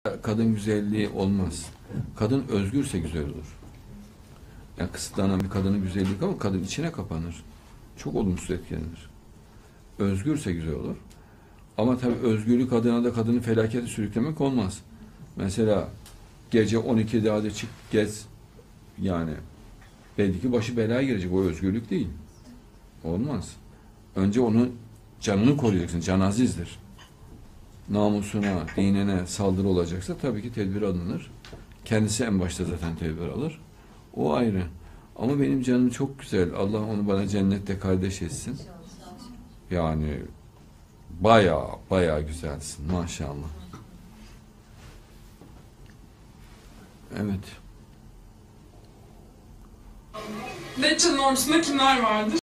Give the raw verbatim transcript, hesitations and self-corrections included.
kadın güzelliği olmaz. Kadın özgürse güzel olur. Yani kısıtlanan bir kadının güzelliği ama kadın içine kapanır. Çok olumsuz etkilenir. Özgürse güzel olur. Ama tabii özgürlük adına da kadını felakete sürüklemek olmaz. Mesela gece on ikide hadi çık gez, yani belki ki başı belaya girecek. O özgürlük değil. Olmaz. Önce onun canını koruyacaksın. Can azizdir. Namusuna, dinine saldırı olacaksa tabii ki tedbir alınır. Kendisi en başta zaten tedbir alır. O ayrı. Ama benim canım çok güzel. Allah onu bana cennette kardeş etsin. Yani baya baya güzelsin maşallah. Deccan'ın ordusunda kimler vardır?